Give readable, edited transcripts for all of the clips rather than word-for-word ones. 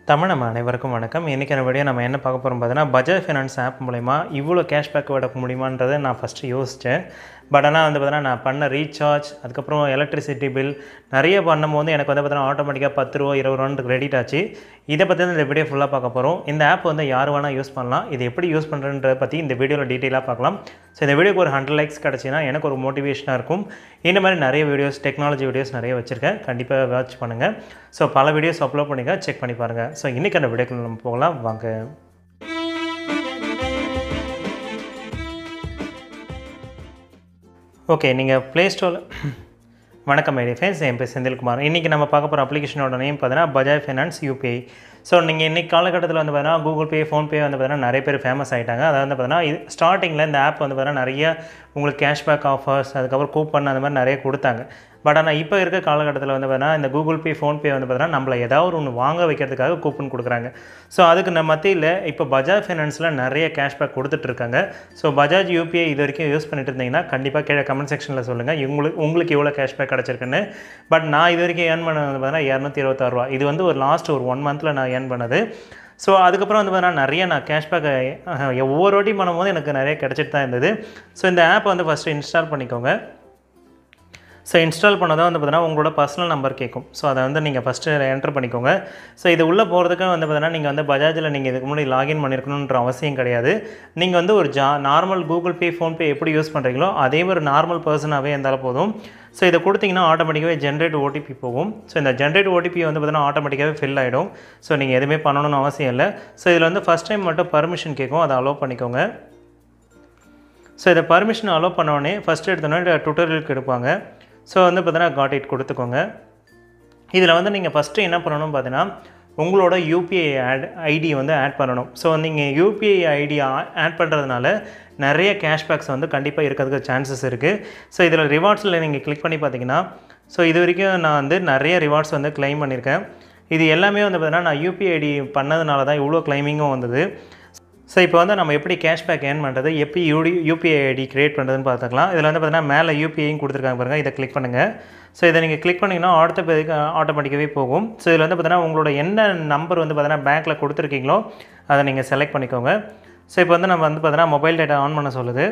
தமிழ் நம்ம அனைவருக்கும் வணக்கம். இன்றைக்கான வீடியோ நம்ம என்ன பார்க்க போகிறோம் பார்த்தீங்கன்னா, பஜாஜ் ஃபைனான்ஸ் ஆப் மூலிமா இவ்வளோ கேஷ்பேக் எடுக்க முடியுமான்றதை நான் ஃபஸ்ட்டு யோசித்தேன். பட் ஆனால் வந்து பார்த்தீங்கன்னா நான் பண்ண ரீசார்ஜ், அதுக்கப்புறம் எலக்ட்ரிசிட்டி பில் நிறைய பண்ணும்போது எனக்கு வந்து பார்த்தீங்கன்னா ஆட்டோமேட்டிக்காக ₹10 ₹20 கிரெடிட் ஆச்சு. இதை பற்றி தான் இந்த வீடியோ ஃபுல்லாக பார்க்க போகிறோம். இந்த ஆப் வந்து யார் வேணால் யூஸ் பண்ணலாம். இது எப்படி யூஸ் பண்ணுறன்றதை பற்றி இந்த வீடியோவில் டீட்டெயிலாக பார்க்கலாம். ஸோ இந்த வீடியோக்கு ஒரு 100 லைக்ஸ் கிடச்சின்னா எனக்கு ஒரு மோட்டிவேஷனாக இருக்கும். இந்த மாதிரி நிறைய வீடியோஸ், டெக்னாலஜி வீடியோஸ் நிறைய வச்சுருக்கேன். கண்டிப்பாக வாட்ச் பண்ணுங்கள். ஸோ பல வீடியோஸ் அப்லோட் பண்ணிங்க, செக் பண்ணி பாருங்கள். ஸோ இன்றைக்கி அந்த வீடியோக்கு நம்ம போகலாம் வாங்க. ஓகே, நீங்கள் ப்ளே ஸ்டோரில் வணக்கம் ஐடி ஃபேன்ஸ், என் பேர் செந்தில்குமார். இன்றைக்கி நம்ம பார்க்க போகிற அப்ளிகேஷனோட நேம் பார்த்தீங்கன்னா பஜாஜ் ஃபைனான்ஸ் UPI. ஸோ நீங்கள் இன்றைக்கி காலகட்டத்தில் வந்து பார்த்தீங்கன்னா கூகுள் பே, ஃபோன்பே வந்து பார்த்தீங்கன்னா நிறைய பேர் ஃபேமஸ் ஆகிட்டாங்க. அதாவது வந்து பார்த்தீங்கன்னா இது ஸ்டார்டிங்கில் இந்த ஆப் வந்து பார்த்தீங்கன்னா நிறைய உங்களுக்கு கேஷ்பேக் ஆஃபர்ஸ், அதுக்கப்புறம் கூப்பன் அந்த மாதிரி நிறைய கொடுத்தாங்க. பட் ஆனால் இப்போ இருக்க காலகட்டத்தில் வந்து பார்த்தீங்கன்னா இந்த கூகுள் பே, ஃபோன்பே வந்து பார்த்தீங்கன்னா நம்மளை ஏதாவது ஒன்று வாங்க வைக்கிறதுக்காக கூப்பன் கொடுக்குறாங்க. ஸோ அதுக்கு நம்ம மத்தியில் இப்போ பஜாஜ் ஃபைனான்ஸில் நிறைய கேஷ்பேக் கொடுத்துட்ருக்காங்க. ஸோ பஜாஜ் UPI இது வரைக்கும் யூஸ் பண்ணிட்டு இருந்தீங்கன்னா கண்டிப்பாக கீழே கமெண்ட் செக்ஷனில் சொல்லுங்கள் உங்களுக்கு எவ்வளோ கேஷ்பேக் கிடச்சிருக்குன்னு. பட் நான் இது வரைக்கும் ஏர்ன் பண்ணது வந்து பார்த்தீங்கன்னா ₹226. இது வந்து ஒரு லாஸ்ட் ஒரு 1 மந்தில் நான் ஏர்ன் பண்ணது. ஸோ அதுக்கப்புறம் வந்து பார்த்தீங்கன்னா நிறைய நான் கேஷ்பேக் ஒவ்வொரு வாட்டி பண்ணும்போது எனக்கு நிறைய கிடச்சிட்டு தான் இருந்தது. ஸோ இந்த ஆப்பை வந்து ஃபஸ்ட்டு இன்ஸ்டால் பண்ணிக்கோங்க. ஸோ இன்ஸ்டால் பண்ணதான் வந்து பார்த்தீங்கன்னா உங்களோட பர்சனல் நம்பர் கேட்கும். ஸோ அதை வந்து நீங்கள் ஃபஸ்ட்டு என்டர் பண்ணிக்கோங்க. ஸோ இது உள்ளே போகிறதுக்கு வந்து பார்த்தீங்கன்னா நீங்கள் வந்து பஜாஜில் நீங்கள் இதுக்கு முன்னாடி லாகின் பண்ணியிருக்கணுன்ற அவசியம் கிடையாது. நீங்கள் வந்து ஒரு நார்மல் கூகுள் பே, ஃபோன்பே எப்படி யூஸ் பண்ணுறீங்களோ அதே மாதிரி நார்மல் பர்சனாகவே இருந்தாலும் போதும். ஸோ இதை கொடுத்தீங்கன்னா ஆட்டோமேட்டிக்காகவே ஜென்ரேட் OTP போகும். ஸோ இந்த ஜென்ரேட் OTP வந்து பார்த்தீங்கன்னா ஆட்டோமேட்டிக்காகவே ஃபில் ஆகிடும். ஸோ நீங்கள் எதுவுமே பண்ணணும்னு அவசியம் இல்லை. ஸோ இதில் வந்து ஃபஸ்ட் டைம் மட்டும் பர்மிஷன் கேட்கும், அதை அலோவ் பண்ணிக்கோங்க. ஸோ இதை பர்மிஷன் அலோவ் பண்ணோடனே ஃபஸ்ட்டு எடுத்தோன்னே டுட்டோரியலுக்கு எடுப்பாங்க. ஸோ வந்து பார்த்தீங்கன்னா காட் இட் கொடுத்துக்கோங்க. இதில் வந்து நீங்கள் ஃபஸ்ட்டு என்ன பண்ணணும் பார்த்தீங்கன்னா உங்களோட UPI ஐடி வந்து ஆட் பண்ணணும். ஸோ நீங்கள் UPI ஐடி ஆட் பண்ணுறதுனால நிறைய கேஷ்பேக்ஸ் வந்து கண்டிப்பாக இருக்கிறதுக்கு சான்சஸ் இருக்குது. ஸோ இதில் ரிவார்ட்ஸில் நீங்கள் கிளிக் பண்ணி பார்த்தீங்கன்னா ஸோ இது வரைக்கும் நான் வந்து நிறைய ரிவார்ட்ஸ் வந்து கிளைம் பண்ணியிருக்கேன். இது எல்லாமே வந்து பார்த்தீங்கன்னா நான் UPI ஐடி பண்ணதுனால தான் இவ்வளோ கிளைமிங்கும் வந்தது. ஸோ இப்போ வந்து நம்ம எப்படி கேஷ்பேக் ஏர்ன் பண்ணுறது, எப்படி UPI ஐடி க்ரியேட் பண்ணுறதுன்னு பார்த்துக்கலாம். இதில் வந்து பார்த்தீங்கன்னா மேலே UPIயும் கொடுத்துருக்காங்க பாருங்கள், இதை கிளிக் பண்ணுங்கள். ஸோ இதை நீங்கள் கிளிக் பண்ணிங்கன்னா அடுத்த பேருக்கு ஆட்டோமேட்டிக்காகவே போகும். ஸோ இதில் வந்து பார்த்தீங்கன்னா உங்களோட என்ன நம்பர் வந்து பார்த்தீங்கன்னா பேங்க்கில் கொடுத்துருக்கீங்களோ அதை நீங்கள் செலக்ட் பண்ணிக்கோங்க. ஸோ இப்போ வந்து நம்ம வந்து பார்த்தீங்கன்னா மொபைல் டேட்டா ஆன் பண்ண சொல்லுது.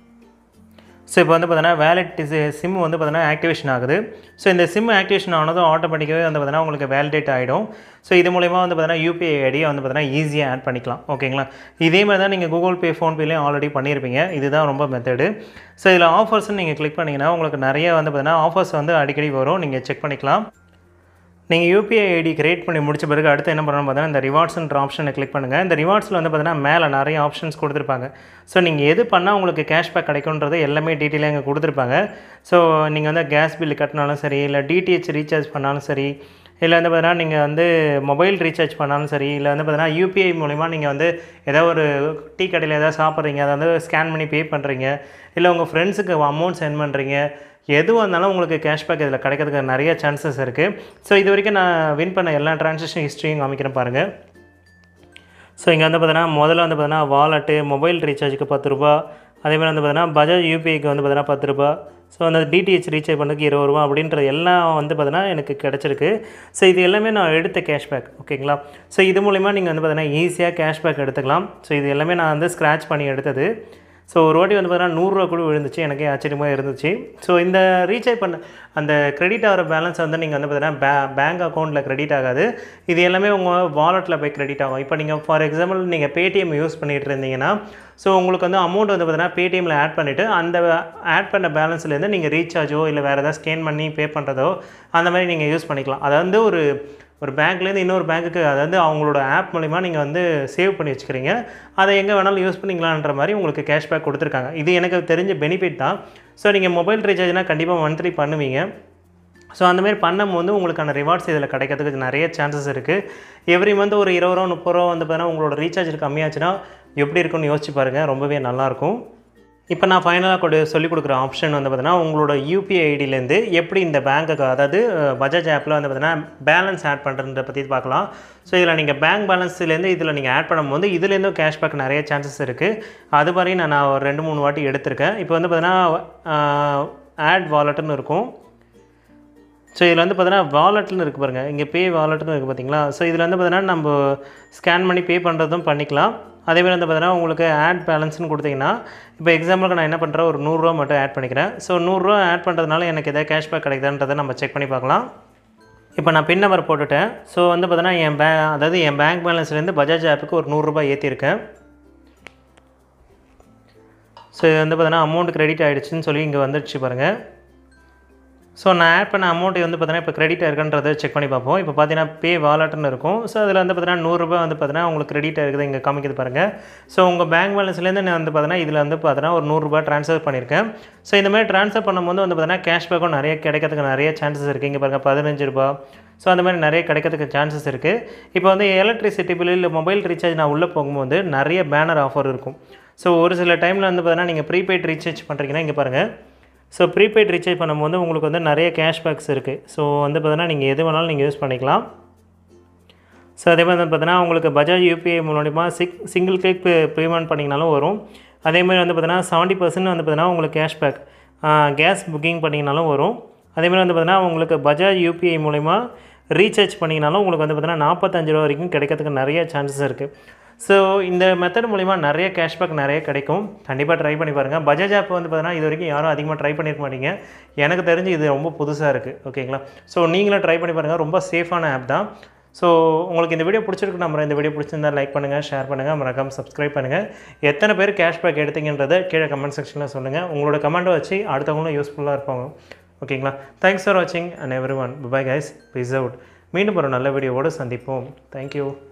ஸோ இப்போ வந்து பார்த்தீங்கன்னா வேலிட் சிம் வந்து பார்த்தீங்கன்னா ஆக்டிவேஷன் ஆகுது. ஸோ இந்த சிம் ஆக்டிவேஷன் ஆனதும் ஆட்டோமேட்டிக்காகவே வந்து பார்த்தீங்கன்னா உங்களுக்கு வேலிடேட் ஆகிடும். ஸோ இது மூலிமா வந்து பார்த்தீங்கன்னா UPI ஐடியை வந்து பார்த்தீங்கன்னா ஈஸியாக ஆட் பண்ணிக்கலாம். ஓகேங்களா? இதே மாதிரி தான் நீங்கள் கூகுள் பே, ஃபோன்பேலையும் ஆல்ரெடி பண்ணியிருப்பீங்க. இதுதான் ரொம்ப மெத்தடு. ஸோ இதில் ஆஃபர்ஸ்ன்னு நீங்கள் கிளிக் பண்ணிங்கன்னா உங்களுக்கு நிறைய வந்து பார்த்தீங்கன்னா ஆஃபர்ஸ் வந்து அடிக்கடி வரும், நீங்கள் செக் பண்ணிக்கலாம். நீங்கள் UPI ஐடி கிரியேட் பண்ணி முடிச்ச பிறகு அடுத்து என்ன பண்ணணும் பார்த்தீங்கன்னா இந்த ரிவார்ட்ஸ்ன்ற ஆப்ஷனை கிளிக் பண்ணுங்கள். இந்த ரிவார்ட்ஸில் வந்து பார்த்தீங்கன்னா மேலே நிறைய ஆப்ஷன்ஸ் கொடுத்துருப்பாங்க. ஸோ நீங்கள் எது பண்ணால் உங்களுக்கு கேஷ்பேக் கிடைக்குன்றது எல்லாமே டீட்டெயிலாக இங்கே கொடுத்துருப்பாங்க. ஸோ நீங்கள் வந்து கேஸ் பில் கட்டினாலும் சரி, இல்லை DTH ரீசார்ஜ் பண்ணாலும் சரி, இல்லை வந்து பார்த்தீங்கன்னா நீங்கள் வந்து மொபைல் ரீசார்ஜ் பண்ணாலும் சரி, இல்லை வந்து பார்த்தீங்கன்னா UPI மூலிமா நீங்கள் வந்து ஏதாவது ஒரு டீ கடையில் ஏதாவது சாப்பிட்றீங்க, அதை வந்து ஸ்கேன் பண்ணி பே பண்ணுறீங்க, இல்லை உங்கள் ஃப்ரெண்ட்ஸுக்கு அமௌண்ட் சென்ட் பண்ணுறீங்க, எதுவாக இருந்தாலும் உங்களுக்கு கேஷ்பேக் இதில் கிடைக்கிறதுக்கு நிறைய சான்சஸ் இருக்குது. ஸோ இது வரைக்கும் நான் வின் பண்ண எல்லா ட்ரான்சாக்ஷன் ஹிஸ்ட்ரியும் காமிக்கிறேன் பாருங்கள். ஸோ இங்கே வந்து பார்த்தீங்கன்னா முதல்ல வந்து பார்த்தீங்கன்னா வாலெட்டு, மொபைல் ரீசார்ஜுக்கு ₹10, அதேமாதிரி வந்து பார்த்தீங்கன்னா பஜாஜ் UPIக்கு வந்து பார்த்தீங்கன்னா ₹10, ஸோ அந்த DTH ரீசார்ஜ் பண்ணுறதுக்கு ₹20 அப்படின்ற எல்லாம் வந்து பார்த்தீங்கன்னா எனக்கு கிடச்சிருக்கு. ஸோ இது எல்லாமே நான் எடுத்த கேஷ்பேக். ஓகேங்களா? ஸோ இது மூலிமா நீங்கள் வந்து பார்த்தீங்கன்னா ஈஸியாக கேஷ்பேக் எடுத்துக்கலாம். ஸோ இது எல்லாமே நான் வந்து ஸ்க்ராட்ச் பண்ணி எடுத்தது. ஸோ ஒரு வாட்டி வந்து பார்த்தீங்கன்னா ₹100 கூட விழுந்துச்சு, எனக்கே ஆச்சரியமாக இருந்துச்சு. ஸோ இந்த ரீசார்ஜ் பண்ண அந்த கிரெடிட் ஆகிற பேலன்ஸ் வந்து நீங்கள் வந்து பார்த்தீங்கன்னா பேங்க் அக்கௌண்ட்டில் கிரெடிட் ஆகாது. இது எல்லாமே உங்கள் வாலெட்டில் போய் கிரெடிட் ஆகும். இப்போ நீங்கள் ஃபார் எக்ஸாம்பிள் நீங்கள் பேடிஎம் யூஸ் பண்ணிகிட்டு இருந்தீங்கன்னா ஸோ உங்களுக்கு வந்து அமௌண்ட் வந்து பார்த்தீங்கன்னா பேடிஎம்மில் ஆட் பண்ணிவிட்டு அந்த ஆட் பண்ண பேலன்ஸ்லேருந்து நீங்கள் ரீசார்ஜோ இல்லை வேறு ஏதாவது ஸ்கேன் பண்ணி பே பண்ணுறதோ அந்த மாதிரி நீங்கள் யூஸ் பண்ணிக்கலாம். அதை வந்து ஒரு பேங்க்லேருந்து இன்னொரு பேங்க்குக்கு அதாவது அவங்களோட ஆப் மூலிமா நீங்கள் வந்து சேவ் பண்ணி வச்சுக்கிறீங்க. அதை எங்கே வேணாலும் யூஸ் பண்ணிக்கலான்ற மாதிரி உங்களுக்கு கேஷ்பேக் கொடுத்துருக்காங்க. இது எனக்கு தெரிஞ்ச பெனிஃபிட் தான். ஸோ நீங்கள் மொபைல் ரீசார்ஜ்னால் கண்டிப்பாக மந்த்லி பண்ணுவீங்க. ஸோ அந்தமாரி பண்ணும்போது உங்களுக்கான ரிவார்ட்ஸ் இதில் கிடைக்கிறதுக்கு நிறைய சான்சஸ் இருக்குது. எவ்ரி மந்த் ஒரு ₹20 ₹30 வந்து பார்த்தீங்கன்னா உங்களோட ரீசார்ஜ் கம்மியாச்சுன்னா எப்படி இருக்குன்னு யோசிச்சு பாருங்கள், ரொம்பவே நல்லாயிருக்கும். இப்போ நான் ஃபைனலாக சொல்லிக் கொடுக்குற ஆப்ஷன் வந்து பார்த்தீங்கன்னா உங்களோட UPI ஐடியிலேருந்து எப்படி இந்த பேங்க்குக்கு அதாவது பஜாஜ் ஆப்பில் வந்து பார்த்தீங்கன்னா பேலன்ஸ் ஆட் பண்ணுறதை பற்றி பார்க்கலாம். ஸோ இதில் நீங்கள் பேங்க் பேலன்ஸ்லேருந்து இதில் நீங்கள் ஆட் பண்ணும்போது இதுலேருந்தும் கேஷ்பேக் நிறைய சான்சஸ் இருக்குது. அது மாதிரி நான் ஒரு 2-3 வாட்டி எடுத்திருக்கேன். இப்போ வந்து பார்த்தீங்கன்னா ஆட் வாலெட்டுன்னு இருக்கும். ஸோ இதில் வந்து பார்த்தீங்கன்னா வாலெட்னு இருக்குது பாருங்கள், இங்கே பே வாலெட்னு இருக்குது பார்த்தீங்களா. ஸோ இதில் வந்து பார்த்தீங்கன்னா நம்ம ஸ்கேன் பண்ணி பே பண்ணுறதும் பண்ணிக்கலாம். அதேமாதிரி வந்து பார்த்தீங்கன்னா உங்களுக்கு ஆட் பேலன்ஸ்னு கொடுத்தீங்கன்னா, இப்போ எக்ஸாம்பிளுக்கு நான் என்ன பண்ணுறேன், ஒரு 100 ரூபா மட்டும் ஆட் பண்ணிக்கிறேன். ஸோ 100 ரூபா ஆட் பண்ணுறதுனால எனக்கு எதாவது கேஷ்பேக் கிடைக்குதான்றதை நம்ம செக் பண்ணி பார்க்கலாம். இப்போ நான் பின் நம்பர் போட்டுட்டேன். ஸோ வந்து பார்த்தீங்கன்னா அதாவது என் பேங்க் பேலன்ஸ்லேருந்து பஜாஜ் ஆப்புக்கு ஒரு 100 ரூபா ஏற்றிருக்கேன். ஸோ இது வந்து பார்த்தீங்கன்னா அமௌண்ட் கிரெடிட் ஆகிடுச்சின்னு சொல்லி இங்கே வந்துடுச்சு பாருங்கள். ஸோ நான் ஆட் பண்ண அமௌண்ட் வந்து பார்த்தீங்கன்னா இப்போ கிரெடிட் ஆயிருக்குன்றதை செக் பண்ணி பார்ப்போம். இப்போ பார்த்தீங்கன்னா பே வாலெட்னு இருக்கும். ஸோ அதில் வந்து பார்த்தீங்கன்னா 100 ரூபா வந்து பார்த்தீங்கன்னா உங்களுக்கு கிரெடிட் ஆயிருக்குது இங்கே காமிக்குது பாருங்கள். ஸோ உங்கள் பேங்க் பேலன்ஸ்லேருந்து நான் வந்து பார்த்தீங்கன்னா இதில் வந்து பார்த்தீங்கன்னா ஒரு 100 ரூபா ட்ரான்ஸ்ஃபர் பண்ணியிருக்கேன். ஸோ இந்த மாதிரி ட்ரான்ஸ்ஃபர் பண்ணும்போது வந்து பார்த்தீங்கன்னா கேஷ்பேக்கும் நிறைய கிடைக்கிறதுக்கு நிறைய சான்சஸ் இருக்குது. இங்கே பாருங்கள் 15 ரூபா. ஸோ அந்த மாதிரி நிறைய கிடைக்கிறதுக்கு சான்சஸ் இருக்குது. இப்போ வந்து எலக்ட்ரிசிட்டி பில் இல்லை மொபைல் ரீசார்ஜ் நான் உள்ளே போகும்போது நிறைய பேனர் ஆஃபர் இருக்கும். ஸோ ஒரு சில டைமில் வந்து பார்த்தீங்கன்னா நீங்கள் ப்ரீபெய்ட் ரீசார்ஜ் பண்ணுறீங்கன்னா இங்கே பாருங்கள். ஸோ ப்ரீபெய்ட் ரீசார்ஜ் பண்ணும்போது உங்களுக்கு வந்து நிறைய கேஷ்பேக்ஸ் இருக்குது. ஸோ வந்து பார்த்தீங்கன்னா நீங்கள் எது வேணாலும் நீங்கள் யூஸ் பண்ணிக்கலாம். ஸோ அதே மாதிரி வந்து பார்த்தீங்கன்னா உங்களுக்கு பஜாஜ் UPI மூலமா சிங்கிள் கிளிக் பேமெண்ட் பண்ணிங்கனாலும் வரும். அதேமாதிரி வந்து பார்த்தீங்கன்னா 70% வந்து பார்த்தீங்கன்னா உங்களுக்கு கேஷ்பேக் கேஸ் புக்கிங் பண்ணிங்கனாலும் வரும். அதேமாதிரி வந்து பார்த்தீங்கன்னா உங்களுக்கு பஜாஜ் UPI மூலமா ரீசார்ஜ் பண்ணிங்கனாலும் உங்களுக்கு வந்து பார்த்தீங்கன்னா 45 ரூபா வரைக்கும் கிடைக்கிறதுக்கு நிறைய சான்சஸ் இருக்குது. ஸோ இந்த மெத்தட் மூலிமா நிறைய கேஷ்பேக் நிறைய கிடைக்கும். கண்டிப்பாக ட்ரை பண்ணி பாருங்கள். பஜாஜ் ஆப் வந்து பார்த்தீங்கன்னா இது வரைக்கும் யாரும் அதிகமாக ட்ரை பண்ணியிருக்க மாட்டீங்க. எனக்கு தெரிஞ்சு இது ரொம்ப புதுசாக இருக்குது. ஓகேங்களா. ஸோ நீங்களும் ட்ரை பண்ணி பாருங்கள். ரொம்ப சேஃபான ஆப் தான். ஸோ உங்களுக்கு இந்த வீடியோ பிடிச்சிருக்கு நம்புறேன். இந்த வீடியோ பிடிச்சிருந்தால் லைக் பண்ணுங்கள், ஷேர் பண்ணுங்கள், மறக்காம சப்ஸ்கிரைப் பண்ணுங்கள். எத்தனை பேர் கேஷ்பேக் எடுத்தீங்கன்றதை கீழே கமெண்ட் செக்ஷனில் சொல்லுங்கள். உங்களோட கமெண்ட்டை வச்சு அடுத்தவங்களும் யூஸ்ஃபுல்லாக இருப்பாங்க. ஓகேங்களா. தேங்க்ஸ் ஃபார் வாட்சிங் and everyone. Bye guys, peace out. மீண்டும் ஒரு நல்ல வீடியோவோடு சந்திப்போம். தேங்க்யூ.